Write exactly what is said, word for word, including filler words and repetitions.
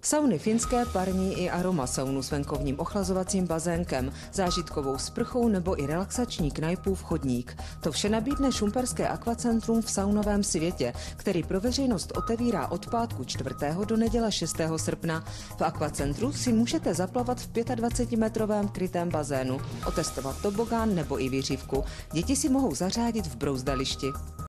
Sauny finské, parní i aroma saunu s venkovním ochlazovacím bazénkem, zážitkovou sprchou nebo i relaxační knajpův chodník. To vše nabídne šumperské akvacentrum v saunovém světě, který pro veřejnost otevírá od pátku čtvrtého do neděle šestého srpna. V akvacentru si můžete zaplavat v dvacetimetrovém krytém bazénu, otestovat tobogán nebo i výřivku. Děti si mohou zařádit v brouzdališti.